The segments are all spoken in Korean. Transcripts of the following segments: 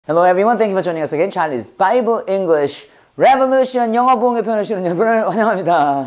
Hello everyone, thank you for joining us again. Charlie's Bible English Revolution 영어 부흥에 편을 씌우는 여러분을 환영합니다.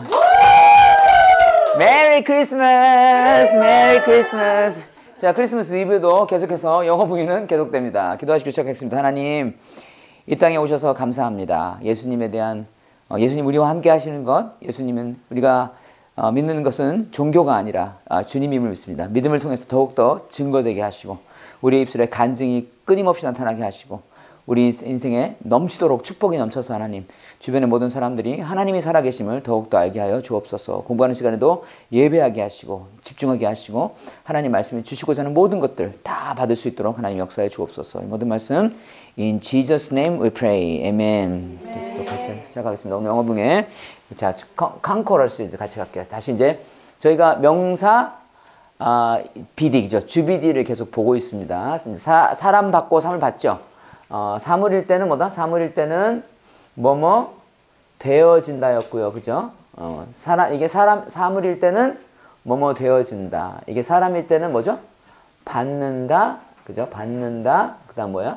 Merry Christmas! Merry Christmas! 자, 크리스마스 이브도 계속해서 영어 부흥은 계속됩니다. 기도하시기 시작하겠습니다. 하나님, 이 땅에 오셔서 감사합니다. 예수님에 대한 예수님 우리와 함께 하시는 것, 예수님은 우리가 믿는 것은 종교가 아니라 주님임을 믿습니다. 믿음을 통해서 더욱더 증거되게 하시고 우리의 입술에 간증이 끊임없이 나타나게 하시고 우리 인생에 넘치도록 축복이 넘쳐서 하나님 주변의 모든 사람들이 하나님이 살아계심을 더욱더 알게 하여 주옵소서. 공부하는 시간에도 예배하게 하시고 집중하게 하시고 하나님 말씀을 주시고자 하는 모든 것들 다 받을 수 있도록 하나님 역사해 주옵소서. 이 모든 말씀 In Jesus' name we pray. Amen. 다시 시작하겠습니다. 오늘 영어 부흥에 자, 컨코러스 이제 같이 갈게요. 다시 이제 저희가 명사 BD죠. 주비디를 계속 보고 있습니다. 사람 받고 사물 받죠. 사물일 때는 뭐다? 사물일 때는 뭐뭐 되어진다였고요. 그죠? 이게 사물일 때는 뭐뭐 되어진다. 이게 사람일 때는 뭐죠? 받는다. 그죠? 받는다. 그 다음 뭐야?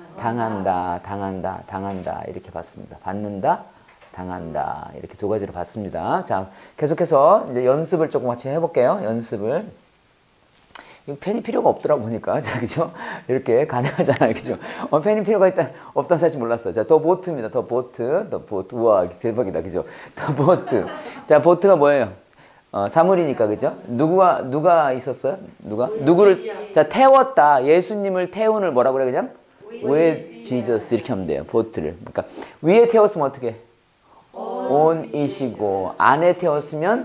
당한다. 이렇게 봤습니다. 받는다. 당한다. 이렇게 두 가지로 봤습니다. 자, 계속해서 이제 연습을 조금 같이 해볼게요. 연습을. 펜이 필요가 없더라고 보니까. 자, 그죠? 이렇게 가능하잖아요. 그죠? 펜이 필요가 없다는 사실 몰랐어요. 자, 더 보트입니다. 더 보트. 우와, 대박이다. 그죠? 더 보트. 자, 보트가 뭐예요? 사물이니까, 그죠? 누가 있었어요? 누구를, 자, 태웠다. 예수님을 태운을 뭐라고 그래, 그냥? With Jesus. 이렇게 하면 돼요. 보트를. 그러니까, 위에 태웠으면 어떻게? on이시고, 안에 태웠으면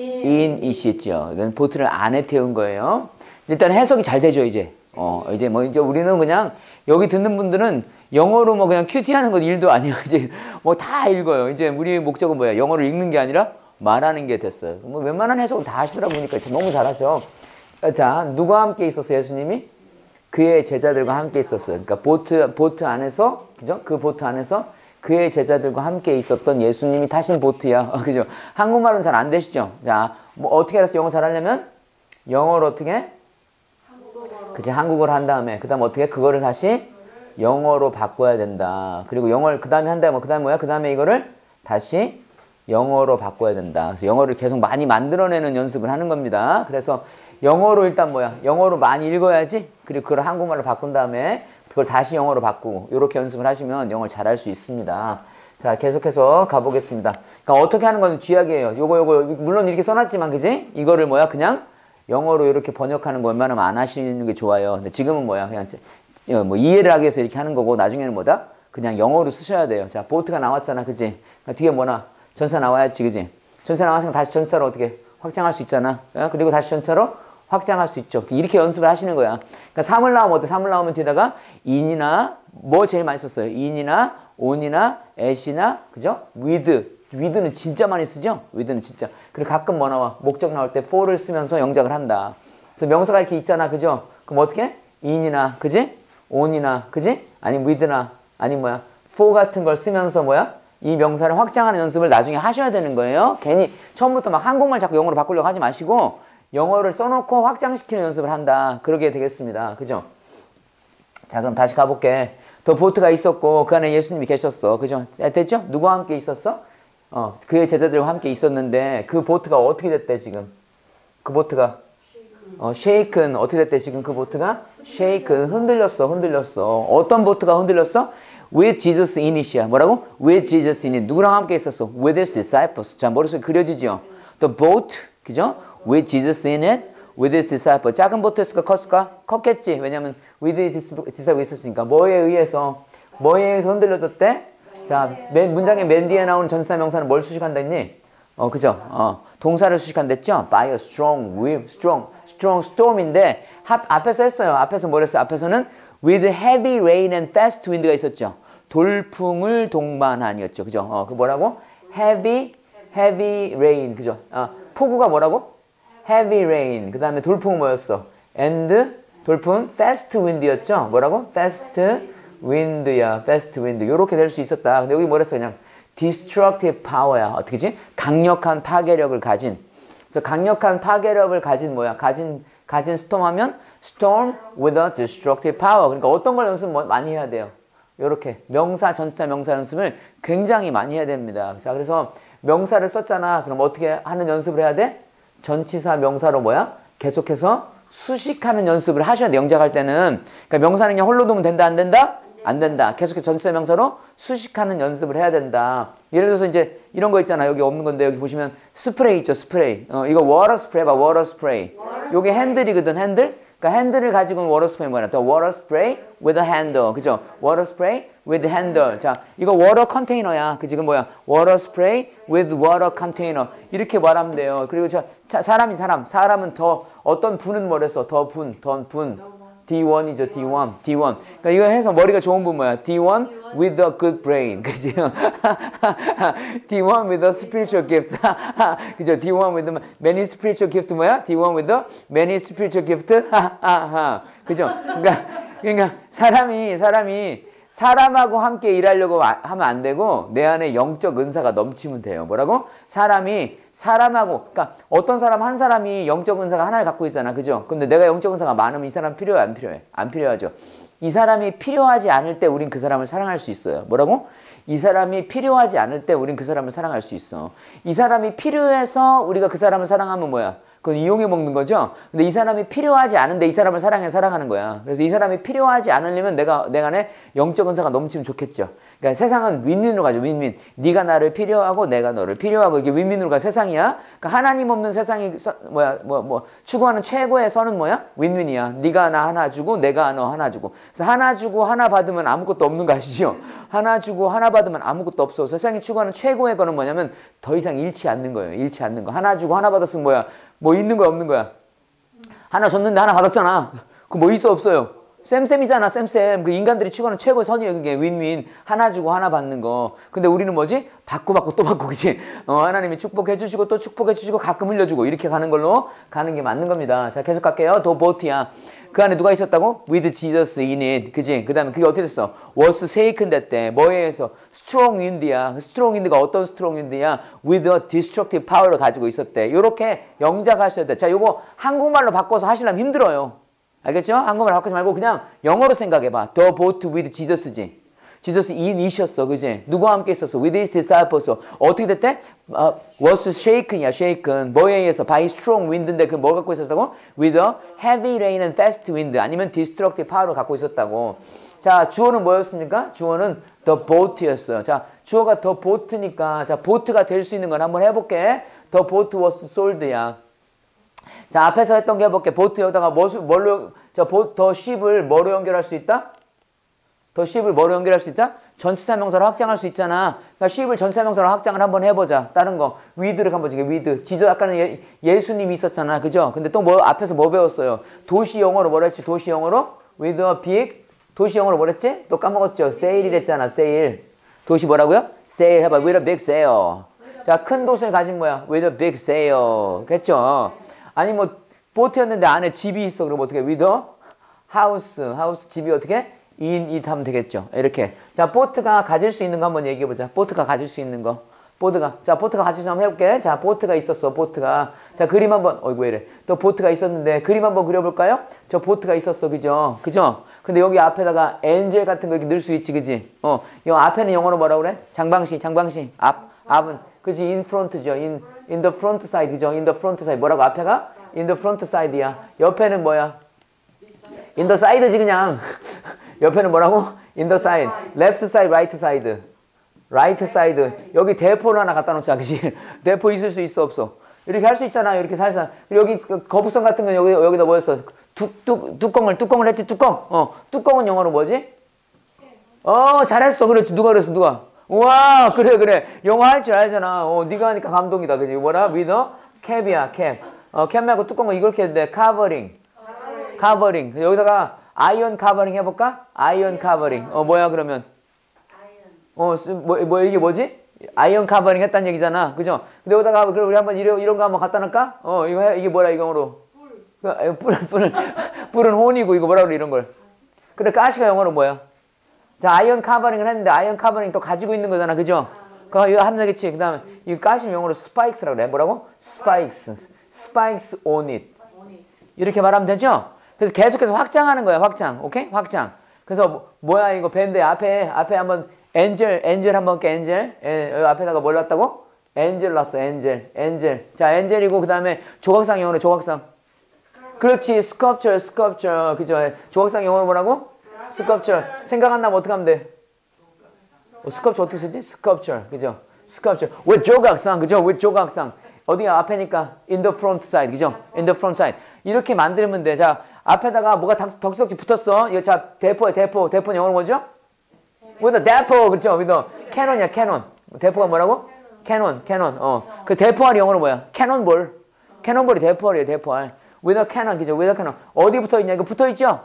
in이시죠. 이건 보트를 안에 태운 거예요. 일단 해석이 잘 되죠, 이제. 이제 우리는 그냥, 여기 듣는 분들은 영어로 뭐 그냥 큐티 하는 건 일도 아니에요. 이제 뭐 다 읽어요. 이제 우리의 목적은 뭐야? 영어를 읽는 게 아니라 말하는 게 됐어요. 뭐 웬만한 해석을 다 하시더라 보니까 너무 잘하셔. 자, 누가 함께 있었어요, 예수님이? 그의 제자들과 함께 있었어요. 그러니까 보트 안에서, 그죠? 그 보트 안에서 그의 제자들과 함께 있었던 예수님이 타신 보트야. 그죠? 한국말은 잘 안 되시죠? 자, 뭐 어떻게 알았어? 영어 잘하려면? 영어로 어떻게? 그치, 한국어를 한 다음에, 그 다음 어떻게? 그거를 다시 영어로 바꿔야 된다. 그리고 영어를 그 다음에 한 다음에, 그 다음에 뭐야? 그 다음에 이거를 다시 영어로 바꿔야 된다. 그래서 영어를 계속 많이 만들어내는 연습을 하는 겁니다. 그래서 영어로 일단 뭐야? 영어로 많이 읽어야지. 그리고 그걸 한국말로 바꾼 다음에 그걸 다시 영어로 바꾸고, 이렇게 연습을 하시면 영어를 잘할 수 있습니다. 자, 계속해서 가보겠습니다. 그러니까 어떻게 하는 건 쥐약이에요. 요거, 물론 이렇게 써놨지만, 그지? 이거를 뭐야? 그냥 영어로 이렇게 번역하는 거 웬만하면 안 하시는 게 좋아요. 근데 지금은 뭐야? 그냥 뭐 이해를 하기 위해서 이렇게 하는 거고, 나중에는 뭐다? 그냥 영어로 쓰셔야 돼요. 자, 보트가 나왔잖아. 그지? 그러니까 뒤에 뭐나? 전사 나와야지. 그지? 전사 나왔으면 다시 전사로 어떻게 확장할 수 있잖아. 그리고 다시 전사로 확장할 수 있죠. 이렇게 연습을 하시는 거야. 그러니까 사물 나오면 어때? 사물 나오면 뒤에다가 in이나 뭐 제일 많이 썼어요? in이나 on이나 at이나, 그죠? with는 진짜 많이 쓰죠? with는 진짜. 그리고 가끔 뭐 나와? 목적 나올 때 for를 쓰면서 영작을 한다. 그래서 명사가 이렇게 있잖아. 그죠? 그럼 어떻게? in이나, 그지? on이나, 그지? 아니면 with나, 아니면 뭐야? for 같은 걸 쓰면서 뭐야? 이 명사를 확장하는 연습을 나중에 하셔야 되는 거예요. 괜히 처음부터 막 한국말 자꾸 영어로 바꾸려고 하지 마시고 영어를 써놓고 확장시키는 연습을 한다. 그러게 되겠습니다. 그죠? 자, 그럼 다시 가볼게. 더 보트가 있었고 그 안에 예수님이 계셨어. 그죠? 됐죠? 누구와 함께 있었어? 그의 제자들과 함께 있었는데 그 보트가 어떻게 됐대 지금? 그 보트가 shaken. 어떻게 됐대 지금? 그 보트가 shaken. 흔들렸어. 어떤 보트가 흔들렸어? With Jesus in it이야. 뭐라고? With Jesus in it. 누구랑 함께 있었어? With his disciples. 자, 머릿속에 그려지죠? The boat. 그죠? With Jesus in it. With his disciples. 작은 보트였을까? 컸을까? 컸겠지. 왜냐면 with his disciples 있었으니까. 뭐에 의해서 흔들려졌대? 자, 문장의 맨 뒤에 나오는 전치사 명사는 뭘 수식한다 했니? 그죠? 동사를 수식한댔죠? By a strong wind, strong storm인데 앞에서 했어요. 앞에서 뭘 했어요? 앞에서는 with heavy rain and fast wind가 있었죠. 돌풍을 동반한이었죠. 그죠? 그 뭐라고? heavy rain. 그죠? 폭우가 뭐라고? heavy rain. 그 다음에 돌풍은 뭐였어? and 돌풍 fast wind였죠. 뭐라고? fast wind야. fast wind. 요렇게 될 수 있었다. 근데 여기 뭐랬어? 그냥 destructive power야. 어떻게지? 강력한 파괴력을 가진. 그래서 강력한 파괴력을 가진 뭐야? 가진 스톰 하면 storm with a destructive power. 그러니까 어떤 걸 연습 많이 해야 돼요? 요렇게 명사, 전치사, 명사 연습을 굉장히 많이 해야 됩니다. 자, 그래서 명사를 썼잖아. 그럼 어떻게 하는 연습을 해야 돼? 전치사, 명사로 뭐야? 계속해서 수식하는 연습을 하셔야 돼. 영작할 때는. 그러니까 명사는 그냥 홀로 두면 된다, 안 된다? 안 된다. 계속해서 전치사, 명사로 수식하는 연습을 해야 된다. 예를 들어서 이제 이런 거 있잖아. 여기 없는 건데 여기 보시면 스프레이 있죠, 스프레이. 이거 워터 스프레이 봐, 워터 스프레이. 요게 핸들이거든, 핸들. 그러니까 핸들을 가지고는 워터 스프레이 뭐냐? 또 워터 스프레이 with a handle. 그죠? 워터 스프레이 with handle. 자, 이거 워터 컨테이너야. 그 지금 뭐야? 워터 스프레이 with water container. 이렇게 말하면 돼요. 그리고 사람은 더 어떤 분은 뭐랬어? 더 분. D1이죠, D1. 그러니까 이거 해서 머리가 좋은 분 뭐야? D1 with a good brain. 그죠? D1 with a spiritual gift. 그죠? D1 with many spiritual gift 뭐야? D1 with a many spiritual gift. 그죠? 그러니까 사람하고 함께 일하려고 하면 안 되고 내 안에 영적 은사가 넘치면 돼요. 뭐라고? 사람하고 그러니까 어떤 사람 한 사람이 영적 은사가 하나를 갖고 있잖아. 그죠? 근데 내가 영적 은사가 많으면 이 사람 필요해 안 필요해? 안 필요하죠. 이 사람이 필요하지 않을 때 우린 그 사람을 사랑할 수 있어요. 뭐라고? 이 사람이 필요하지 않을 때 우린 그 사람을 사랑할 수 있어. 이 사람이 필요해서 우리가 그 사람을 사랑하면 뭐야? 그건 이용해 먹는 거죠. 근데 이 사람이 필요하지 않은데 이 사람을 사랑하는 거야. 그래서 이 사람이 필요하지 않으려면 내가 안에 영적 은사가 넘치면 좋겠죠. 그러니까 세상은 윈윈으로 가죠. 윈윈. 네가 나를 필요하고 내가 너를 필요하고 이게 윈윈으로 가 세상이야. 그러니까 하나님 없는 세상이 추구하는 최고의 선은 뭐야? 윈윈이야. 네가 나 하나 주고 내가 너 하나 주고. 그래서 하나 주고 하나 받으면 아무것도 없는 거 아시죠? 하나 주고 하나 받으면 아무것도 없어. 세상이 추구하는 최고의 거는 뭐냐면 더 이상 잃지 않는 거예요. 잃지 않는 거. 하나 주고 하나 받았으면 뭐야? 뭐 있는 거야 없는 거야? 하나 줬는데 하나 받았잖아. 그 뭐 있어 없어요? 쌤이잖아, 쌤. 그 인간들이 추구하는 최고의 선이에요. 그게 윈윈. 하나 주고 하나 받는 거. 근데 우리는 뭐지? 받고 또 받고, 그치? 하나님이 축복해 주시고 또 축복해 주시고 가끔 흘려주고 이렇게 가는 걸로 가는 게 맞는 겁니다. 자, 계속 갈게요. 더 보트야. 그 안에 누가 있었다고? With Jesus in it. 그치? 그 다음에 그게 어떻게 됐어? Was shaken 됐대. 뭐에 의해서? Strong wind야. strong wind가 어떤 strong wind야? With a destructive power를 가지고 있었대. 요렇게 영작하셔야 돼. 자, 요거 한국말로 바꿔서 하시려면 힘들어요. 알겠죠? 한국말로 바꾸지 말고 그냥 영어로 생각해봐. The boat with Jesus지. Jesus in it이었어. 그지? 누구와 함께 있었어? With his disciples. 어떻게 됐대? was shaken이야, shaken. 뭐에 의해서? By strong wind인데 그 뭘 갖고 있었다고? With a heavy rain and fast wind. 아니면 destructive power를 갖고 있었다고. 자, 주어는 뭐였습니까? 주어는 the boat였어요. 자, 주어가 the boat니까, 자, 보트가 될 수 있는 건 한번 해볼게. The boat was sold야. 자, 앞에서 했던 게 해볼게. 보트 여기다가 더 ship을 뭐로 연결할 수 있다? 더 ship을 뭐로 연결할 수 있다? 전치사 명사로 확장할 수 있잖아. 그러니까 ship을 전치사 명사로 확장을 한번 해보자. 다른 거. with를 한번 지금 with. 지저 아까는 예수님이 있었잖아. 그죠? 근데 또 앞에서 뭐 배웠어요? 도시 영어로 뭐라 했지? 도시 영어로? with a big. 도시 영어로 뭐라 했지? 또 까먹었죠? sail이랬잖아. sail. 도시 뭐라고요? sail 해봐. with a big sail. 자, 큰 돛을 가진 뭐야? with a big sail. 그랬죠? 아니 뭐 보트였는데 안에 집이 있어. 그럼 어떻게? with a house. 집이 어떻게? in it 하면 되겠죠. 이렇게. 자, 보트가 가질 수 있는 거 한번 얘기해 보자. 보트가 가질 수 있는 거. 보트가 가질 수 있는 거 한번 해볼게. 자, 보트가 있었어. 보트가. 자, 그림 한번. 어이구 왜 이래. 또 보트가 있었는데 그림 한번 그려볼까요? 저 보트가 있었어. 그죠? 근데 여기 앞에다가 엔젤 같은 거 이렇게 넣을 수 있지. 그지? 이 앞에는 영어로 뭐라 그래? 장방시. 앞은. 그지? in front죠. in the front side. 그죠? in the front side. 뭐라고? 앞에가? in the front side야. 옆에는 뭐야? in the side지 그냥. 옆에는 뭐라고? in the side. left side, right side. right side. 여기 대포를 하나 갖다 놓자. 그치? 대포 있을 수 있어, 없어? 이렇게 할 수 있잖아. 이렇게 살살. 그리고 여기 거북선 같은 건 여기다 뭐였어? 뚜껑을 했지, 뚜껑. 뚜껑은 영어로 뭐지? 잘했어. 그렇지. 누가 그랬어, 누가? 우와, 그래. 영어 할 줄 알잖아. 네가 하니까 감동이다. 그치? 뭐라? with a cap이야, cap. cap 말고 뚜껑은 이걸 이렇게 했는데, covering. 여기다가 아이언 카버링 해볼까? 아이언 카버링. 뭐야 그러면? 이게 뭐지? 아이언 카버링 했다는 얘기잖아. 그죠? 근데 여기다가 그럼 우리 한번 이런 거 한번 갖다 놓을까? 이게 뭐라 이거로? 불은 혼이고 이거 뭐라 그래 이런 걸? 그래 가시가 영어로 뭐야? 자, 아이언 카버링을 했는데 아이언 카버링 또 가지고 있는 거잖아. 그죠? 그거 이거 하면 되겠지. 그 다음에 이 가시 영어로 spikes라고 그래. 뭐라고? spikes on it. 이렇게 말하면 되죠? 그래서 계속해서 확장하는 거야, 확장. 오케이? 확장. 그래서 뭐야 이거 밴드 앞에 한번 엔젤 한번 깨 엔젤. 앞에다가 뭘 놨다고? 엔젤 놨어. 엔젤. 자, 엔젤이고 그다음에 조각상 영어로 조각상. 그렇지. 스culpture. 그죠? 조각상 영어로 뭐라고? sculpture. 생각 안 나면 어떻게 하면 돼? 스culpture 어떻게 쓰지? sculpture. 그죠? sculpture. with 조각상. 그죠? with 조각상. 어디가 앞에니까 in the front side. 그죠? in the front side. 이렇게 만들면 돼. 자, 앞에다가 뭐가 덕지덕지 붙었어. 이거 자, 대포 영어로 뭐죠? with a 대포. 그렇죠? with a cannon이야, cannon. 대포가 뭐라고? 캐논. 그 대포알 영어로 뭐야? 캐논볼이 대포알이에요, 대포알. with a cannon, 그죠? with a cannon. 어디 붙어 있냐? 이거 붙어 있죠?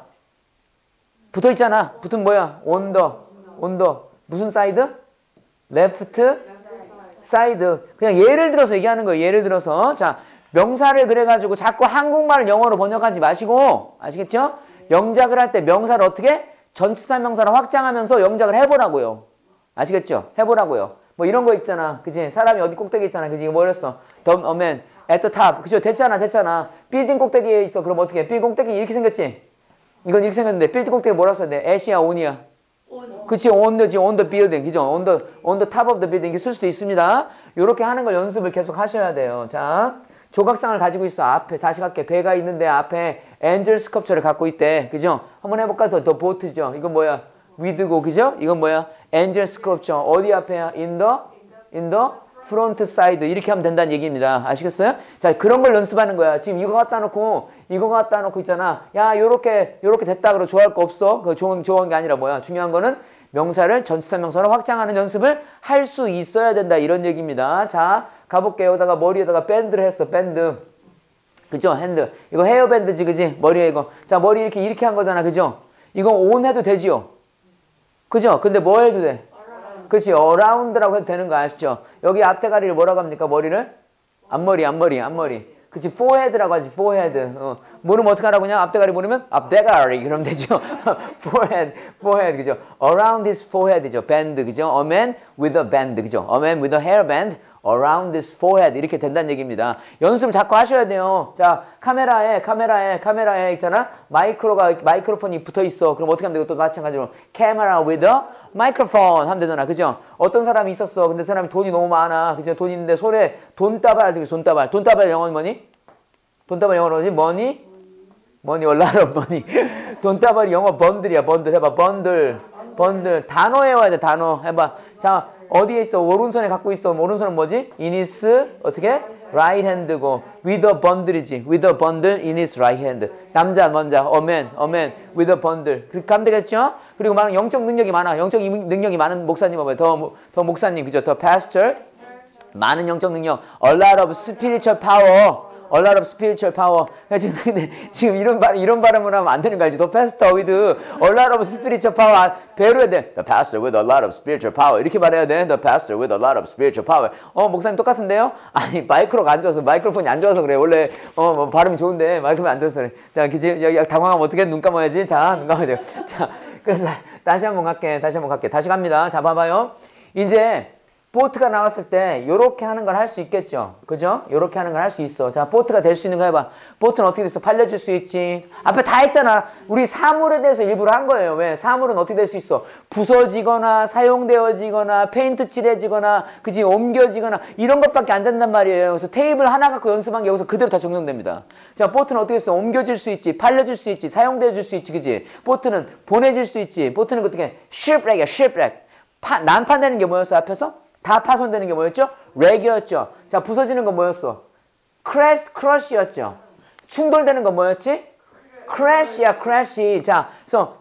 붙어 있잖아. 붙은 뭐야? on the. 무슨 사이드? left side. 그냥 예를 들어서 얘기하는 거예요. 예를 들어서. 자, 명사를 그래가지고 자꾸 한국말을 영어로 번역하지 마시고, 아시겠죠? 영작을 할 때 명사를 어떻게? 전치사 명사로 확장하면서 영작을 해보라고요. 아시겠죠? 해보라고요. 뭐 이런 거 있잖아. 그지? 사람이 어디 꼭대기에 있잖아. 그지? 이거 뭐랬어? The man at the top. 그죠? 됐잖아. 빌딩 꼭대기에 있어. 그럼 어떻게 해? 빌딩 꼭대기 이렇게 생겼지? 이건 이렇게 생겼는데 빌딩 꼭대기 뭐라 써야 돼? at이야, on이야? 그치? on the building. 그죠? on the top of the building. 이렇게 쓸 수도 있습니다. 요렇게 하는 걸 연습을 계속 하셔야 돼요. 자, 조각상을 가지고 있어. 앞에 다시 갈게. 배가 있는데 앞에 angel sculpture를 갖고 있대. 그죠? 한번 해볼까? 더 boat죠. 이건 뭐야? with고. 그죠? 이건 뭐야? angel sculpture. 어디 앞에야? in the front side. 이렇게 하면 된다는 얘기입니다. 아시겠어요? 자, 그런 걸 연습하는 거야. 지금 이거 갖다 놓고 있잖아. 야, 요렇게 됐다. 그러고 좋아할 거 없어. 그거 좋은 게 아니라 뭐야? 중요한 거는 명사를 전치사 명사로 확장하는 연습을 할 수 있어야 된다. 이런 얘기입니다. 자, 가볼게요. 여기다가 머리에다가 밴드를 했어. 밴드. 그죠? 핸드. 이거 헤어밴드지, 그지? 머리에 이거. 자, 머리 이렇게 한 거잖아. 그죠? 이거 온 해도 되지요? 그죠? 근데 뭐 해도 돼? 그렇지. around라고 해도 되는 거 아시죠? 여기 앞대가리를 뭐라고 합니까? 머리를? 앞머리. 그치. forehead라고 하지. forehead. 모르면 어떻게 하라고냐? 앞대가리 모르면 앞대가리. 그러면 되죠. forehead. 그죠? around his forehead이죠. band. 그죠? A man with a band. 그죠? A man with a hairband around his forehead. 이렇게 된다는 얘기입니다. 연습을 자꾸 하셔야 돼요. 자, 카메라에 있잖아. 마이크로폰이 붙어 있어. 그럼 어떻게 하면 되고 또 마찬가지로 camera with a microphone 하면 되잖아. 그죠? 어떤 사람이 있었어. 근데 그 사람이 돈이 너무 많아. 그죠? 돈 있는데 손에 돈다발 들고 돈다발 영어는 뭐니? 돈다발 영어로 뭐지? money, a lot of money. 돈다발이 영어 번들이야. 번들 해봐. 번들. 단어 외워야 돼. 단어 해봐. 자, 어디에 있어? 오른손에 갖고 있어. 오른손은 뭐지? in his 어떻게? right hand고 with a bundle이지. with a bundle in his right hand. 남자 먼저 a man with a bundle. 그렇게 하면 되겠죠? 그리고 많은 영적 능력이 많은 목사님 봐봐요. 더 목사님 그죠? 더 pastor. 많은 영적 능력. a lot of spiritual power. A lot of spiritual power. 근데 지금 이런 발음을 하면 안 되는 거 알지? The pastor with a lot of spiritual power. 배로 해야 돼. The pastor with a lot of spiritual power. 이렇게 말해야 돼. The pastor with a lot of spiritual power. 목사님 똑같은데요? 아니, 마이크로폰이 안 좋아서 그래. 원래, 뭐 발음이 좋은데, 마이크로폰이 안 좋아서 그래. 자, 그치? 여기 당황하면 어떻게 눈 감아야지? 자, 눈 감아야 돼요. 자, 그래서 다시 한번 갈게. 다시 갑니다. 자, 봐봐요. 이제, 보트가 나왔을 때 요렇게 하는 걸 할 수 있겠죠. 그죠? 요렇게 하는 걸 할 수 있어. 자, 보트가 될 수 있는 거 해봐. 보트는 어떻게 됐어? 팔려줄 수 있지. 앞에 다 했잖아. 우리 사물에 대해서 일부러 한 거예요. 왜? 사물은 어떻게 될 수 있어? 부서지거나 사용되어지거나 페인트 칠해지거나 그지? 옮겨지거나 이런 것밖에 안 된단 말이에요. 그래서 테이블 하나 갖고 연습한 게 여기서 그대로 다 적용됩니다. 자, 보트는 어떻게 했어? 옮겨질 수 있지. 팔려줄 수 있지. 사용되어질 수 있지. 그지? 보트는 보내질 수 있지. 보트는 어떻게? shipwreck이야. shipwreck. 난판되는 게 뭐였어? 앞에서? 다 파손되는 게 뭐였죠? 렉이었죠. 자, 부서지는 건 뭐였어? 크래시였죠. 충돌되는 건 뭐였지? 크래시야, 크래시. 자, 그래서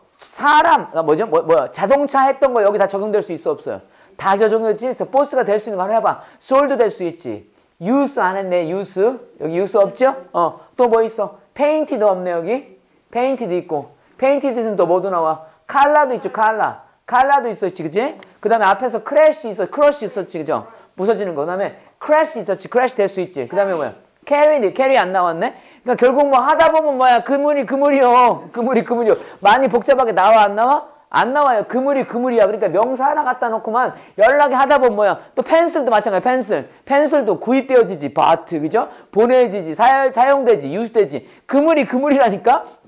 자동차 했던 거 여기 다 적용될 수 있어, 없어요? 다 적용됐지? 그래서 보스가 될 수 있는 거 하나 해봐. 솔도 될 수 있지. 유스 안 했네, 유스. 여기 유스 없죠? 또 뭐 있어? 페인티드 없네, 여기. 페인티드 있고. 페인티드는 또 뭐도 나와? 칼라도 있죠, 칼라도 있었지, 그지? 그 다음에 앞에서 크러쉬 있었지, 그죠? 부서지는 거. 그 다음에 크래시 있었지, 크래시 될 수 있지. 그 다음에 뭐야? 캐리 안 나왔네? 그러니까 결국 뭐 하다 보면 뭐야? 그물이요. 많이 복잡하게 나와, 안 나와? 안 나와요. 그물이야. 그러니까 명사 하나 갖다 놓고만 연락이 하다 보면 뭐야? 또 펜슬도 마찬가지야, 펜슬도 구입되어지지, 바트, 그죠? 보내지지, 사용되지, 유스되지. 그물이라니까?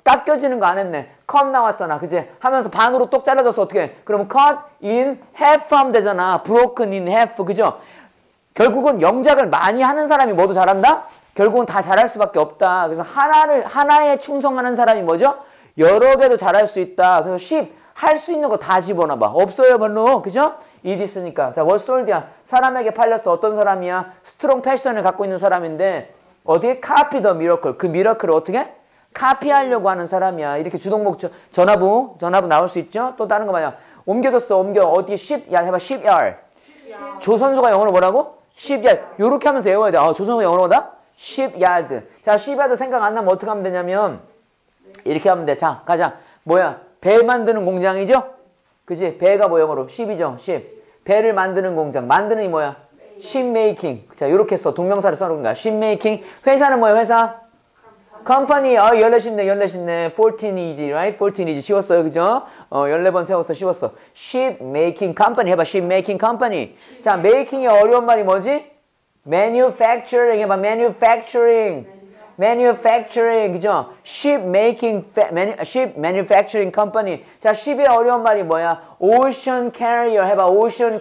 깎여지는 거 안 했네. cut 나왔잖아. 그치? 하면서 반으로 똑 잘라져서 어떻게 해? 그러면 cut in half 하면 되잖아. broken in half. 그죠? 결국은 영작을 많이 하는 사람이 뭐도 잘한다? 결국은 다 잘할 수밖에 없다. 그래서 하나에 충성하는 사람이 뭐죠? 여러 개도 잘할 수 있다. 그래서 10, 할 수 있는 거 다 집어넣어봐. 없어요, 별로. 그죠? it 있으니까. 자, was sold야. 사람에게 팔렸어. 어떤 사람이야? 스트롱 패션을 갖고 있는 사람인데 어디에? copy the miracle. 그 미러클을 어떻게? 카피하려고 하는 사람이야. 이렇게 주동목 전화부 나올 수 있죠? 또 다른 거 뭐냐? 옮겨졌어. 어디에? shipyard 해봐. shipyard. 조선소가 영어로 뭐라고? shipyard. 요렇게 하면서 외워야 돼. 조선소가 영어로 뭐다? shipyard. 자, shipyard 생각 안 나면 어떻게 하면 되냐면 이렇게 하면 돼. 자, 가자. 뭐야? 배 만드는 공장이죠? 그치? 배가 뭐 영어로? ship이죠? ship. 배를 만드는 공장. 만드는 이 뭐야? shipmaking. 자, 요렇게 써. 동명사를 써놓은 거야. shipmaking. 회사는 뭐야? 회사? company. 14쉽네. 14 easy, right? 14 easy. 쉬웠어요. 그죠? 14번 세웠어. 쉬웠어. shipmaking company. 해봐. shipmaking company. 자, making의 어려운 말이 뭐지? manufacturing. 해봐. manufacturing. 그죠? ship manufacturing company. 자, ship의 어려운 말이 뭐야? ocean carrier. 해봐. ocean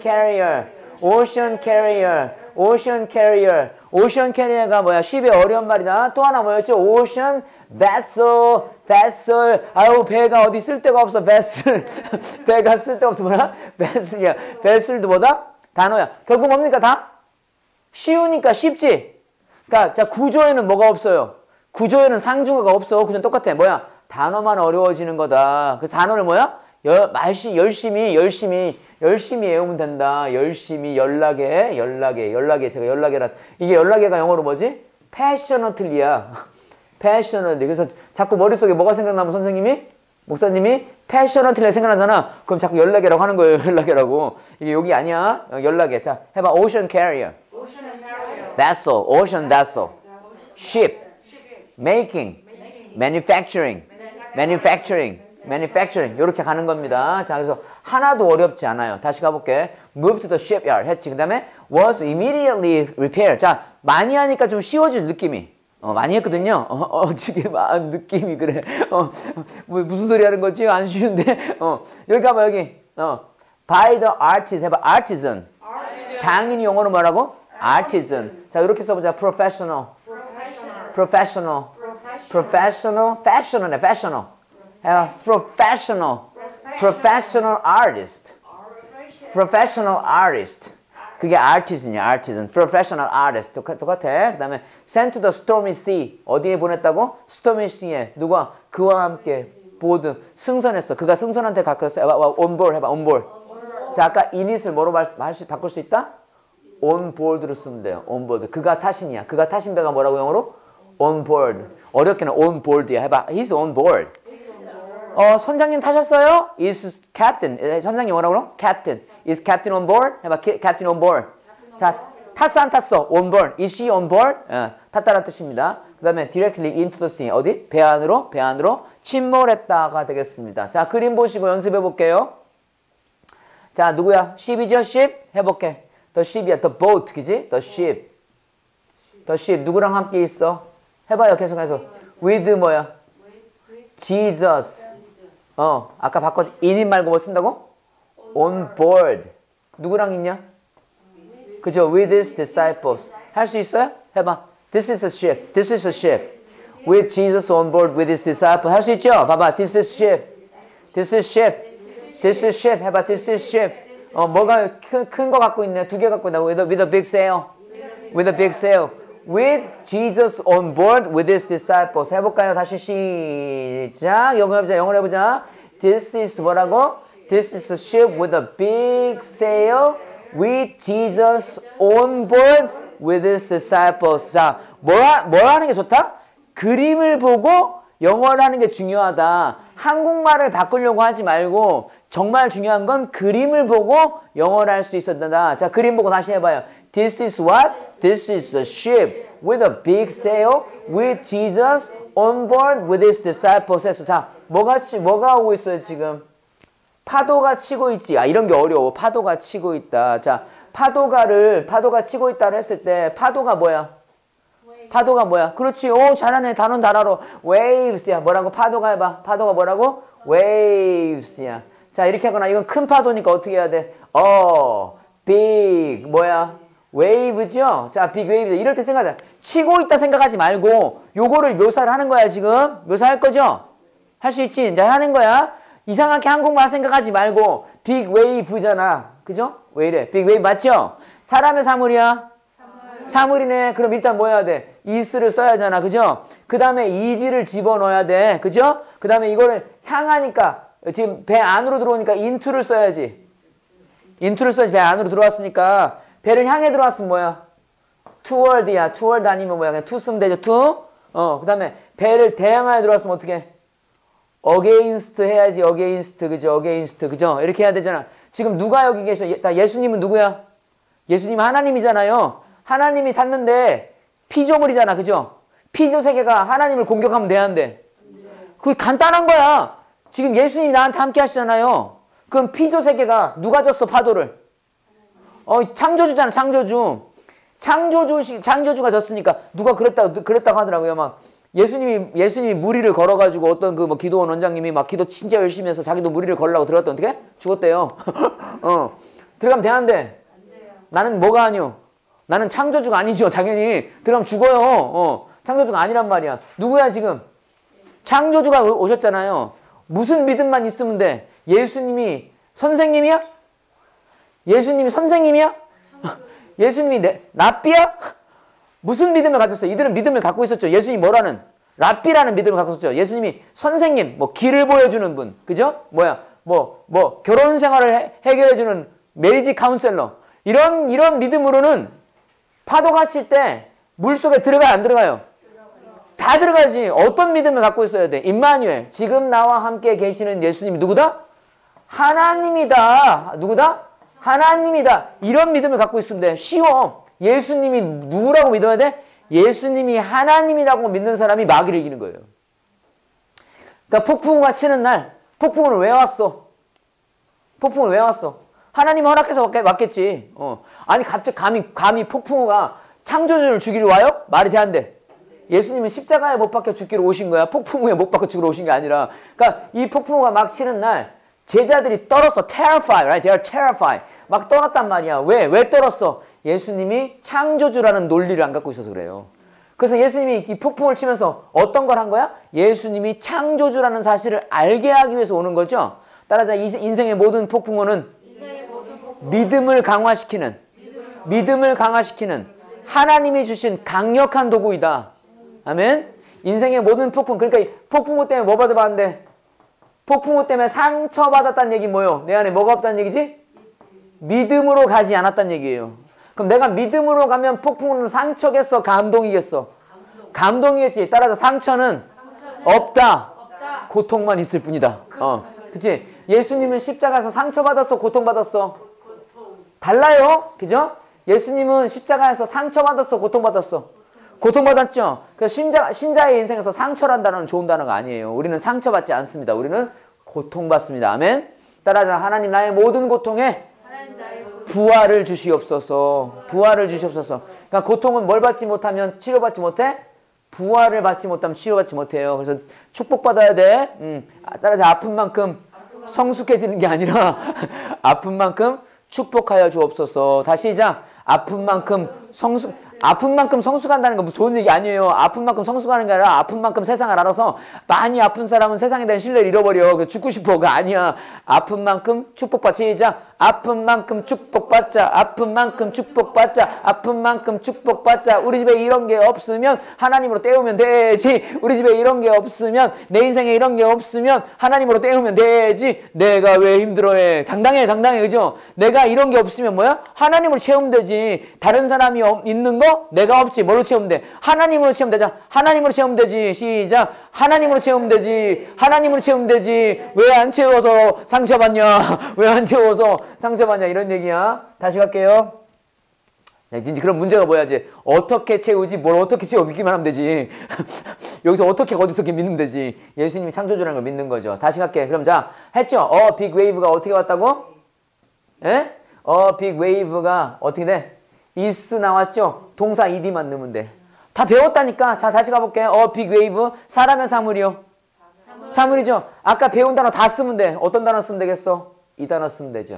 carrier가 뭐야? ship의 어려운 말이다. 또 하나 뭐였죠? ocean vessel. 아유, 배가 어디 쓸 데가 없어. vessel. 배가 쓸 데가 없어. 뭐야? vessel이야. vessel도 뭐다? 단어야. 결국 뭡니까? 다? 쉬우니까 쉽지? 그러니까 자, 구조에는 뭐가 없어요? 구조에는 상중어가 없어. 구조는 똑같아. 뭐야? 단어만 어려워지는 거다. 그 단어를 뭐야? 열심히 외우면 된다. 열심히 연락해. 제가 연락해라. 이게 연락해가 영어로 뭐지? passionately야. passionately. 그래서 자꾸 머릿속에 뭐가 생각나면 목사님이 passionately 생각나잖아. 그럼 자꾸 연락해라고 하는 거예요. 연락해라고. 이게 여기 아니야. 연락해. 자, 해봐. ocean carrier. vessel. ocean vessel. ship. making. manufacturing. 이렇게 가는 겁니다. 자, 그래서 하나도 어렵지 않아요. 다시 가볼게. move to the shipyard 했지. 그 다음에 was immediately repaired. 자, 많이 하니까 좀 쉬워질 느낌이. 많이 했거든요. 지금 느낌이 그래. 무슨 소리 하는 거지? 안 쉬운데. 여기 가봐, 여기. by the artist 해봐. artisan. 장인이 영어로 뭐라고? artisan. 자, 이렇게 써보자. professional. professional artist. 그게 artisan이야, artisan. professional artist. 똑같아. 그 다음에 sent to the stormy sea. 어디에 보냈다고? stormy sea에. 누가? 그와 함께 보드 승선했어. 그가 승선한테 가까웠어. on board 해봐, on board. 자, 아까 init을 뭐로 바꿀 수 있다? on board로 쓰면 돼요. on board. 그가 타신이야. 그가 타신 배가 뭐라고 영어로? on board. 어렵게는 on board이야. 해봐. He's on board. 선장님 타셨어요? Is captain. 선장님 뭐라고 그럼? Captain. Is captain on board? 해봐. Captain on board. 자, 탔어 안 탔어? On board. Is she on board? 탔다는 뜻입니다. 그 다음에 directly into the sea. 어디? 배 안으로 침몰했다가 되겠습니다. 자, 그림 보시고 연습해 볼게요. 자, 누구야? ship이죠? ship? 해볼게. The ship이야. The boat. 그지? The ship. 누구랑 함께 있어? 해봐요. 계속해서. with 뭐야? Jesus. 아까 바꿔. in 말고 뭐 쓴다고? on board. 누구랑 있냐? 그죠? with his disciples. 할 수 있어요? 해봐. This is a ship. With Jesus on board with his disciples. 할 수 있죠? 봐봐. This is ship. 해봐. This is ship. 뭐가 큰 거 갖고 있네. 두 개 갖고 있나? With a big sail. With Jesus on board with his disciples. 해볼까요? 다시 시작. 영어로 해보자. This is 뭐라고? This is a ship with a big sail with Jesus on board with his disciples. 자, 뭘 하는 게 좋다? 그림을 보고 영어를 하는 게 중요하다. 한국말을 바꾸려고 하지 말고 정말 중요한 건 그림을 보고 영어를 할 수 있어야 된다. 자, 그림 보고 다시 해봐요. This is what? This is a ship with a big sail with Jesus on board with his disciples. 해서 자, 뭐가 오고 있어요, 지금? 파도가 치고 있지. 이런 게 어려워. 파도가 치고 있다. 자, 파도가 치고 있다를 했을 때 파도가 뭐야? 파도가 뭐야? 그렇지. 오, 잘하네. 단어는 다 알아. waves야. 뭐라고? 파도가 해봐. 파도가 뭐라고? waves야. 자, 이렇게 하거나 이건 큰 파도니까 어떻게 해야 돼? big 뭐야? wave죠? 자, big wave. 이럴 때 생각하자. 치고 있다 생각하지 말고 요거를 묘사를 하는 거야, 지금. 묘사할 거죠? 할 수 있지? 이제 하는 거야. 이상하게 한국말 생각하지 말고 big wave잖아. 그죠? 왜 이래? big wave 맞죠? 사람의 사물이야? 사물이네. 그럼 일단 뭐 해야 돼? is를 써야 하잖아. 그죠? 그 다음에 ed를 집어넣어야 돼. 그죠? 그 다음에 이거를 향하니까 지금 배 안으로 들어오니까 into를 써야지. into를 써야지. 배 안으로 들어왔으니까 배를 향해 들어왔으면 뭐야? toward야. toward 아니면 뭐야? 그냥 to 쓰면 되죠. to. 그 다음에 배를 대항하여 들어왔으면 어떻게? against 해야지. against. 그죠? against. 그죠? 이렇게 해야 되잖아. 지금 누가 여기 계셔? 예수님은 누구야? 예수님은 하나님이잖아요. 하나님이 탔는데 피조물이잖아. 그죠? 피조 세계가 하나님을 공격하면 돼안돼? 그게 간단한 거야. 지금 예수님이 나한테 함께 하시잖아요. 그럼 피조 세계가 누가 졌어? 파도를. 창조주잖아. 창조주. 창조주가 졌으니까 누가 그랬다고 하더라고요. 막 예수님이 무리를 걸어가지고 어떤 그 뭐 기도원 원장님이 막 기도 진짜 열심히 해서 자기도 무리를 걸으려고 들어갔다 어떻게? 죽었대요. 들어가면 돼안돼? 나는 뭐가 아니요? 나는 창조주가 아니죠. 당연히. 들어가면 죽어요. 창조주가 아니란 말이야. 누구야 지금? 창조주가 오셨잖아요. 무슨 믿음만 있으면 돼? 예수님이 선생님이야? 예수님이 선생님이야? 예수님이 랍비야? 무슨 믿음을 가졌어? 이들은 믿음을 갖고 있었죠. 예수님이 뭐라는? 랍비라는 믿음을 갖고 있었죠. 예수님이 선생님, 뭐 길을 보여주는 분. 그죠? 뭐야? 결혼 생활을 해결해주는 메리지 카운셀러. 이런 믿음으로는 파도가 칠 때 물속에 들어가요, 안 들어가요? 다 들어가지. 어떤 믿음을 갖고 있어야 돼? 임마누엘. 지금 나와 함께 계시는 예수님이 누구다? 하나님이다. 누구다? 하나님이다. 이런 믿음을 갖고 있으면 돼. 쉬워. 예수님이 누구라고 믿어야 돼? 예수님이 하나님이라고 믿는 사람이 마귀를 이기는 거예요. 그러니까 폭풍우가 치는 날 폭풍우는 왜 왔어? 폭풍우는 왜 왔어? 하나님이 허락해서 왔겠지. 아니 갑자기 감히 폭풍우가 창조주를 죽이러 와요? 말이 돼 안 돼? 예수님은 십자가에 못 박혀 죽기로 오신 거야. 폭풍우에 못 박혀 죽이러 오신 게 아니라. 그러니까 이 폭풍우가 막 치는 날 제자들이 떨었어. terrified, right? They are terrified. 막 떨었단 말이야. 왜 떨었어? 예수님이 창조주라는 논리를 안 갖고 있어서 그래요. 그래서 예수님이 이 폭풍을 치면서 어떤 걸 한 거야? 예수님이 창조주라는 사실을 알게 하기 위해서 오는 거죠. 따라서 인생의 모든 폭풍우는 믿음을 강화시키는 하나님이 주신 강력한 도구이다. 아멘. 인생의 모든 폭풍. 그러니까 폭풍우 때문에 뭐 받아봤는데? 폭풍우 때문에 상처받았다는 얘기 뭐예요? 내 안에 뭐가 없다는 얘기지? 믿음으로 가지 않았다는 얘기예요. 그럼 내가 믿음으로 가면 폭풍우는 상처겠어? 감동이겠어? 감동이겠지. 따라서 상처는 없다. 고통만 있을 뿐이다. 그치? 예수님은 십자가에서 상처받았어? 고통받았어? 달라요. 그죠? 예수님은 십자가에서 상처받았어? 고통받았어? 고통받았죠? 그래서 신자의 인생에서 상처란 단어는 좋은 단어가 아니에요. 우리는 상처받지 않습니다. 우리는 고통받습니다. 아멘? 따라서 하나님 나의 모든 고통에 부활을 주시옵소서. 부활을 주시옵소서. 그러니까 고통은 뭘 받지 못하면 치료받지 못해? 부활을 받지 못하면 치료받지 못해요. 그래서 축복받아야 돼. 따라서 아픈 만큼 성숙해지는 게 아니라 아픈 만큼 축복하여 주옵소서. 다시 시작. 아픈 만큼 성숙한다는 건 좋은 얘기 아니에요. 아픈 만큼 성숙하는 게 아니라 아픈 만큼 세상을 알아서 많이 아픈 사람은 세상에 대한 신뢰를 잃어버려. 죽고 싶어. 그거 아니야. 아픈 만큼 축복받자. 시작. 아픈 만큼 축복받자. 아픈 만큼 축복받자. 아픈 만큼 축복받자. 우리 집에 이런 게 없으면 하나님으로 때우면 되지. 우리 집에 이런 게 없으면 내 인생에 이런 게 없으면 하나님으로 때우면 되지. 내가 왜 힘들어해. 당당해. 그죠? 내가 이런 게 없으면 뭐야? 하나님으로 채우면 되지. 다른 사람이 있는 거 내가 없지. 뭘로 채우면 돼? 하나님으로 채우면 되자. 하나님으로 채우면 되지. 시작. 하나님으로 채우면 되지. 하나님으로 채우면 되지. 왜 안 채워서 상처받냐? 왜 안 채워서 상처받냐? 이런 얘기야. 다시 갈게요. 그럼 문제가 뭐야? 이제 어떻게 채우지? 뭘 어떻게 채워? 믿기만 하면 되지. 여기서 어떻게 어디서 믿으면 되지. 예수님이 창조주라는 걸 믿는 거죠. 다시 갈게. 그럼 자, 했죠? 빅 웨이브가 어떻게 왔다고? 예? 빅 웨이브가 어떻게 돼? is 나왔죠? 동사 ed만 넣으면 돼. 다 배웠다니까. 자, 다시 가볼게. big wave. 사람의 사물이요. 사물이죠. 아까 배운 단어 다 쓰면 돼. 어떤 단어 쓰면 되겠어? 이 단어 쓰면 되죠.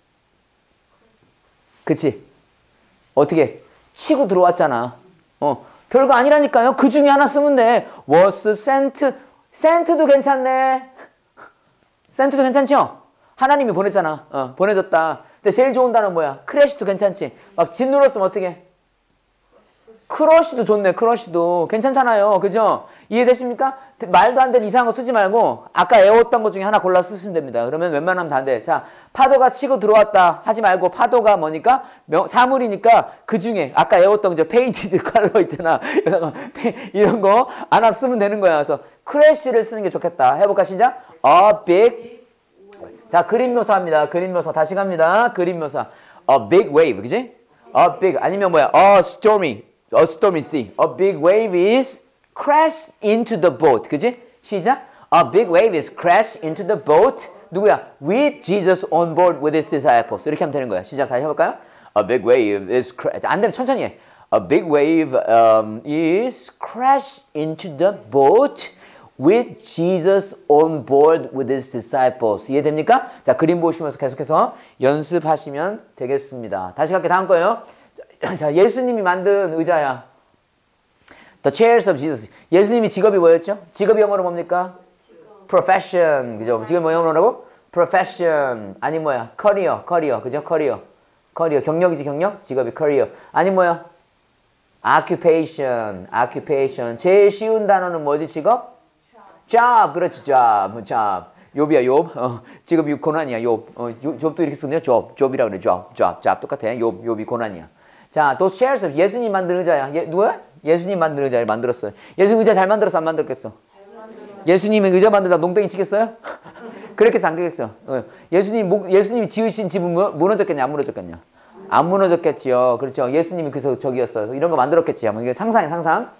그치? 어떻게? 치고 들어왔잖아. 별거 아니라니까요. 그 중에 하나 쓰면 돼. was sent. sent도 괜찮네. sent도 괜찮죠? 하나님이 보냈잖아. 보내줬다. 근데 제일 좋은 단어 뭐야? crash도 괜찮지? 막 진 눌렀으면 어떻게? 크러쉬도 좋네. 크러쉬도 괜찮잖아요. 그죠? 이해되십니까? 말도 안 되는 이상한 거 쓰지 말고 아까 외웠던 것 중에 하나 골라 쓰시면 됩니다. 그러면 웬만하면 다 돼. 자, 파도가 치고 들어왔다 하지 말고 파도가 뭐니까? 사물이니까 그 중에 아까 외웠던 저 페인티드 컬러 있잖아. 이런 거 안 쓰면 되는 거야. 그래서 크래쉬를 쓰는 게 좋겠다. 해볼까 시작? A big. 자, 그림 묘사합니다. 그림 묘사 다시 갑니다. 그림 묘사. A big wave, 그지? A big 아니면 뭐야? A stormy sea. A big wave is crash into the boat. 그지? 시작. A big wave is crash into the boat. 누구야? With Jesus on board with his disciples. 이렇게 하면 되는 거야. 시작 다시 해볼까요? A big wave is crash. 안 되면 천천히 해. A big wave is crash into the boat with Jesus on board with his disciples. 이해됩니까? 자, 그림 보시면서 계속해서 연습하시면 되겠습니다. 다시 갈게. 다음 거예요. 자, 예수님이 만든 의자야. The chairs of Jesus. 예수님이 직업이 뭐였죠? 직업이 영어로 뭡니까? Profession. 그죠? 직업이 뭐 영어로라고? Profession. 아니 뭐야? Career. 그죠? Career. 경력이지, 경력? 직업이 career. 아니 뭐야? Occupation. 제일 쉬운 단어는 뭐지, 직업? Job. 그렇지, job. 욥이야, 욥. 직업이 고난이야, 욥. 욥도 이렇게 쓰거든요. job이라고 그래. job. 똑같아. 욥이 고난이야. 자, those chairs of 예수님 만든 의자야. 누구야? 예수님 만든 의자를 만들었어요. 예수님 의자 잘 만들었어? 안 만들었겠어? 예수님의 의자 만들다 농땡이 치겠어요? 그렇겠어? 안 그랬겠어? 예수님이 지으신 집은 무너졌겠냐? 안 무너졌겠냐? 안 무너졌겠지요. 그렇죠. 예수님이 그래서 저기였어. 이런 거 만들었겠지. 이게 상상.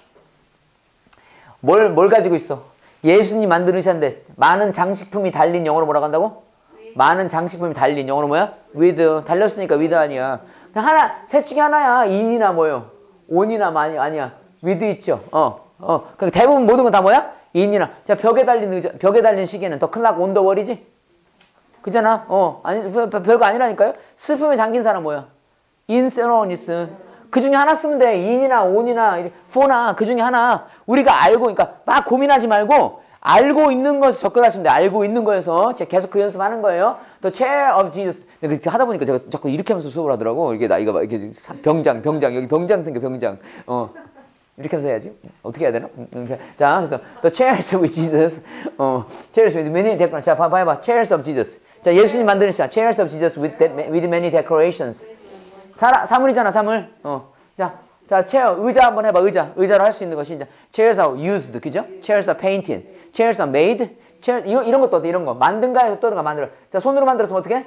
뭘 가지고 있어? 예수님 만든 의자인데 많은 장식품이 달린 영어로 뭐라고 한다고? 많은 장식품이 달린 영어로 뭐야? with. 달렸으니까 with 아니야. 셋 중에 하나야. in이나 뭐요? on이나 아니야. with 있죠. 그러니까 대부분 모든 건 다 뭐야? in이나. 자, 벽에 달린 시계는 더 클락 온 더 월이지? 그잖아. 아니, 별거 아니라니까요. 슬픔에 잠긴 사람 뭐야? inseronis. 그 중에 하나 쓰면 돼. in이나 on이나 for나 그 중에 하나. 우리가 알고, 그러니까 막 고민하지 말고 알고 있는 것에서 접근하시면 돼. 알고 있는 거에서 계속 그 연습하는 거예요. The chair of Jesus. 그렇게 하다 보니까 제가 자꾸 이렇게 하면서 수업을 하더라고. 이게 이거 막 이렇게 병장 여기 병장 생겨 병장. 이렇게 하면서 해야지. 어떻게 해야 되나? 자, 그래서 the chairs of Jesus. chairs with many decorations. 자, 봐봐. chairs of Jesus. 자, 예수님 만드는 시작. chairs of Jesus with many decorations. 사물이잖아, 사물. 자, chair, 의자 한번 해봐. 의자로 할 수 있는 것이 이제 chairs are used, 그죠? chairs are painted, chairs are made. 이런 것도 어때? 이런 거 만든가에서 또 누가 만들어. 자, 손으로 만들었으면 어떻게?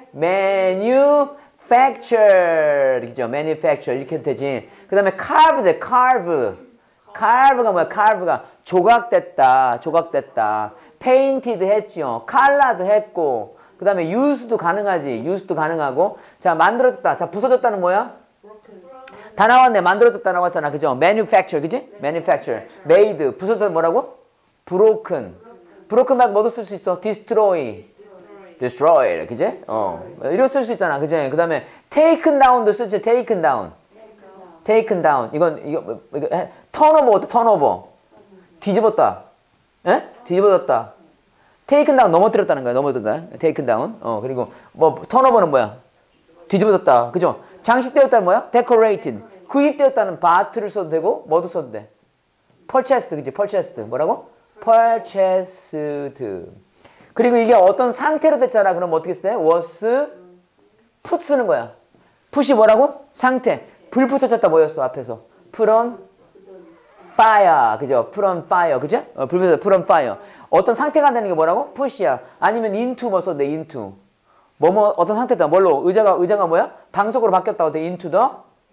manufacture, 그죠? manufacture 이렇게 되지. 그 다음에 carve. carve가 뭐야? carve가 조각됐다. painted 했지요. colored 했고. 그 다음에 use도 가능하지. use도 가능하고. 자, 만들어졌다. 자, 부서졌다는 뭐야? 다 나왔네. 만들어졌다 나왔잖아. 그죠? manufacture, 그지? manufacture. made. 부서졌다 뭐라고? broken 말고 뭐도 쓸 수 있어? destroy, 그지? 이렇게 쓸 수 있잖아. 그지? 그 다음에 taken down도 쓰지. taken down. 이거 turnover. 뒤집었다. 에? 뒤집어졌다. taken down 넘어뜨렸다는 거야. taken down. 그리고 turnover는 뭐야? 뒤집어졌다. 그죠? 장식되었다는 뭐야? decorated. 구입되었다는 bought,를 써도 되고 뭐도 써도 돼. purchased, 그지? purchased. 뭐라고? purchased. 그리고 이게 어떤 상태로 됐잖아. 그럼 어떻게 쓰대? was put 쓰는 거야. put이 뭐라고? 상태. 불 붙여졌다 뭐였어? 앞에서. put on fire. 그죠? put on fire. 그죠? 불 붙여졌다. put on fire. 어떤 상태가 되는 게 뭐라고? put이야. 아니면 into 뭐 써도 돼? into. 어떤 상태다. 뭘로? 의자가 뭐야? 방석으로 바뀌었다. 어때? into the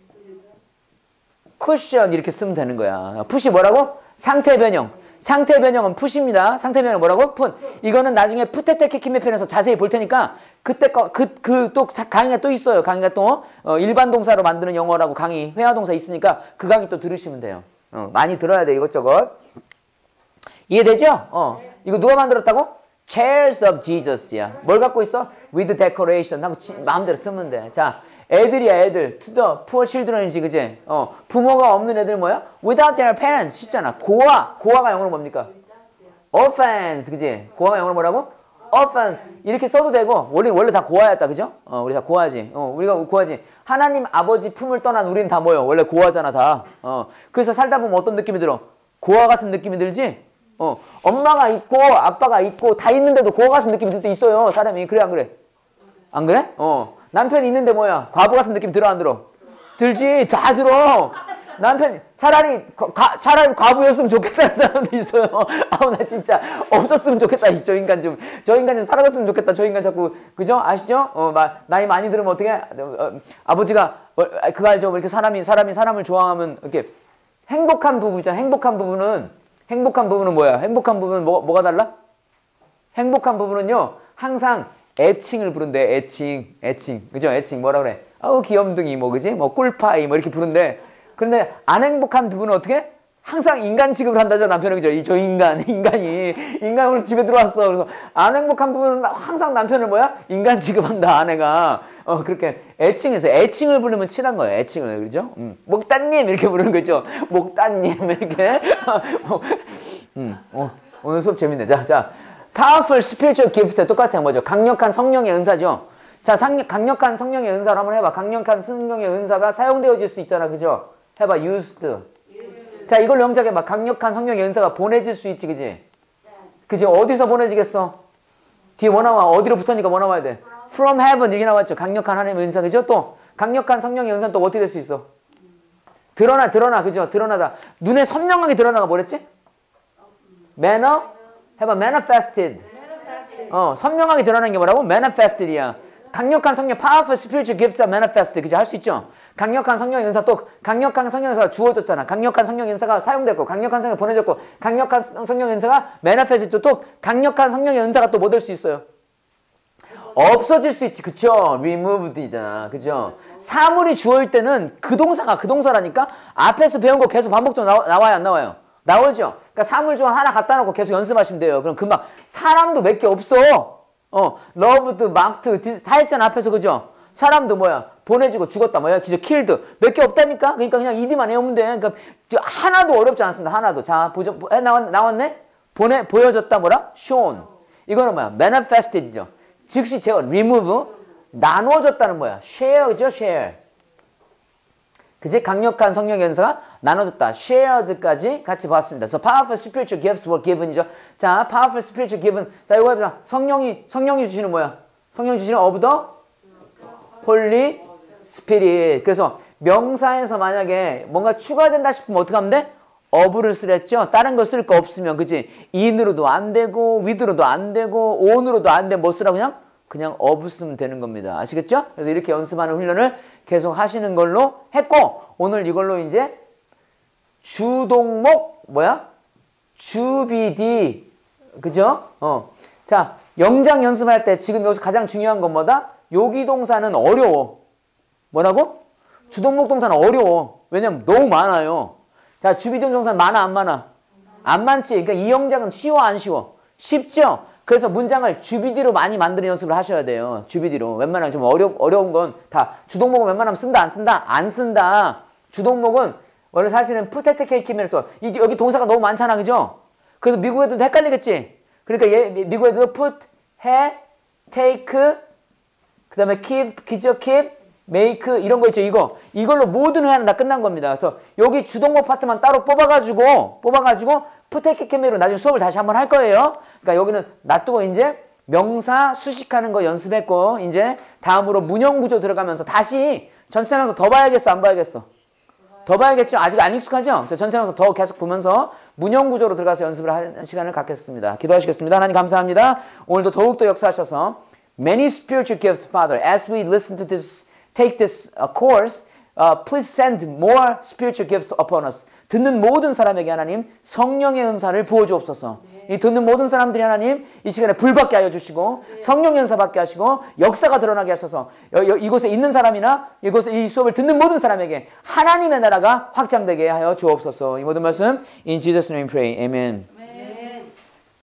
cushion 이렇게 쓰면 되는 거야. put이 뭐라고? 상태 변형. 상태 변형은 put입니다. 상태 변형은 뭐라고? put. 이거는 나중에 푸테테케킴의 편에서 자세히 볼 테니까 그때 또 강의가 또 있어요. 강의가 또 일반 동사로 만드는 영어라고 강의 회화 동사 있으니까 그 강의 또 들으시면 돼요. 많이 들어야 돼 이것저것. 이해되죠? 이거 누가 만들었다고? Chairs of Jesus야. 뭘 갖고 있어? With decoration 하고 마음대로 쓰면 돼. 자, 애들이야 애들. To the poor children이지 그지? 부모가 없는 애들 뭐야? Without their parents. 쉽잖아. 고아가 영어로 뭡니까? Orphans 그지? 고아가 영어로 뭐라고? Orphans. 이렇게 써도 되고 원래 다 고아였다 그죠? 우리 다 고아지. 우리가 고아지. 하나님 아버지 품을 떠난 우리는 다 뭐예요? 원래 고아잖아 다. 그래서 살다 보면 어떤 느낌이 들어? 고아 같은 느낌이 들지? 엄마가 있고 아빠가 있고 다 있는데도 고아 같은 느낌이 들 때 있어요. 사람이. 그래 안 그래? 안 그래? 남편이 있는데 뭐야? 과부 같은 느낌 들어 안 들어? 들지. 다 들어. 남편 차라리 과부였으면 좋겠다는 사람도 있어요. 아우 나 진짜 없었으면 좋겠다. 저 인간 좀 사라졌으면 좋겠다. 저 인간 자꾸 그죠? 아시죠? 나이 많이 들으면 어떻게 아버지가 그거 알죠? 이렇게 사람을 좋아하면 이렇게 행복한 부부 있잖아. 행복한 부부는 뭐야? 행복한 부부는 뭐가 달라? 행복한 부부는요 항상 애칭을 부른대. 애칭 그죠? 애칭 뭐라 그래? 아우 귀염둥이 뭐 그지? 뭐 꿀파이 뭐 이렇게 부른대. 근데 안 행복한 부부는 어떻게? 항상 인간 취급을 한다죠 남편은. 그죠? 저 인간이 오늘 집에 들어왔어. 그래서 안 행복한 부부는 항상 남편을 뭐야? 인간 취급한다 아내가. 그렇게 애칭을 부르면 친한 거예요. 애칭을. 그죠? 목단님 이렇게 부르는 거죠. 목단님 이렇게. 오늘 수업 재밌네. 자, powerful spiritual gift 똑같아요. 뭐죠? 강력한 성령의 은사죠. 자, 강력한 성령의 은사를 한번 해봐. 강력한 성령의 은사가 사용되어질 수 있잖아. 그죠? 해봐. used. 자, 이걸 영작해봐. 강력한 성령의 은사가 보내질 수 있지. 그지? 그지? 어디서 보내지겠어? 뒤에 뭐 나와? 어디로 붙으니까 뭐 나와야 돼? From heaven 이렇게 나왔죠. 강력한 하나님의 은사. 그죠? 또 강력한 성령의 은사는 또 어떻게 될 수 있어? 드러나. 그죠? 드러나다. 눈에 선명하게 드러나가 뭐랬지? 해봐. manifested. 선명하게 드러나는 게 뭐라고? manifested이야. 강력한 성령, powerful spiritual gifts are manifested. 그죠? 할 수 있죠? 강력한 성령의 은사, 또 강력한 성령의 은사가 주어졌잖아. 강력한 성령의 은사가 사용됐고, 강력한 성령이 보내졌고, 강력한 성령의 은사가 manifested. 또 강력한 성령의 은사가 또 뭐 될 수 있어요? 없어질 수 있지. 그쵸? removed이잖아. 그죠? 사물이 주어일 때는 그 동사라니까 앞에서 배운 거 계속 반복적으로 나와요? 안 나와요? 나오죠? 그러니까 사물 중 하나 갖다 놓고 계속 연습하시면 돼요. 그럼 금방 사람도 몇 개 없어. loved, marked 다 했잖아 앞에서. 그죠? 사람도 뭐야? 보내지고 죽었다 뭐야? 기저 killed 몇 개 없다니까? 그러니까 그냥 이디만 외우면 돼. 그러니까 하나도 어렵지 않습니다. 하나도. 자, 보죠. 나왔네? 보여졌다 뭐라? shown. 이거는 뭐야? manifested이죠. 즉시 제가 remove 나눠졌다는 뭐야? share죠, share. 그치? 강력한 성령의 은사가 나눠졌다. shared까지 같이 봤습니다. So powerful spiritual gifts were given이죠. 자, powerful spiritual given. 자, 이거 해보자. 성령이 주시는 뭐야? 성령이 주시는 of the Holy Spirit. 그래서 명사에서 만약에 뭔가 추가된다 싶으면 어떻게 하면 돼? of를 쓰랬죠? 다른 거 쓸 거 없으면, 그치? in으로도 안 되고, with로도 안 되고, on으로도 안 돼. 뭐 쓰라고 그냥 of 쓰면 되는 겁니다. 아시겠죠? 그래서 이렇게 연습하는 훈련을 계속 하시는 걸로 했고, 오늘 이걸로 이제 주동목, 뭐야? 주비디. 그죠? 자, 영장 연습할 때 지금 여기서 가장 중요한 건 뭐다? 요기동사는 어려워. 뭐라고? 주동목 동사는 어려워. 왜냐면 너무 많아요. 자, 주비동사는 많아, 안 많아? 안 많지. 그러니까 이 영장은 쉬워, 안 쉬워? 쉽죠? 그래서 문장을 주비디로 많이 만드는 연습을 하셔야 돼요. 주비디로. 웬만하면 좀 어려운 건 다 주동목은 웬만하면 쓴다, 안 쓴다? 안 쓴다. 주동목은 원래 사실은 put, take, keep을 써. 여기 동사가 너무 많잖아, 그죠? 그래서 미국 애들도 헷갈리겠지? 그러니까 미국 애들도 put, take, 그 다음에 keep, keep, make 이런 거 있죠. 이걸로 모든 회화는 다 끝난 겁니다. 그래서 여기 주동목 파트만 따로 뽑아가지고 put, take, keep으로 나중에 수업을 다시 한번 할 거예요. 그러니까 여기는 놔두고 이제 명사 수식하는 거 연습했고, 이제 다음으로 문형구조 들어가면서 다시 전체 영상 더 봐야겠어, 안 봐야겠어? 더 봐야겠죠? 아직 안 익숙하죠? 그래서 전체 영상 더 계속 보면서 문형구조로 들어가서 연습을 하는 시간을 갖겠습니다. 기도하시겠습니다. 하나님 감사합니다. 오늘도 더욱더 역사하셔서 many spiritual gifts, Father, as we listen to this, take this course, please send more spiritual gifts upon us. 듣는 모든 사람에게 하나님 성령의 은사를 부어 주옵소서. 이 듣는 모든 사람들이 하나님 이 시간에 불받게 하여 주시고 성령의 은사 받게 하시고 역사가 드러나게 하셔서 이곳에 있는 사람이나 이곳에 이 수업을 듣는 모든 사람에게 하나님의 나라가 확장되게 하여 주옵소서. 이 모든 말씀 in Jesus name pray. Amen.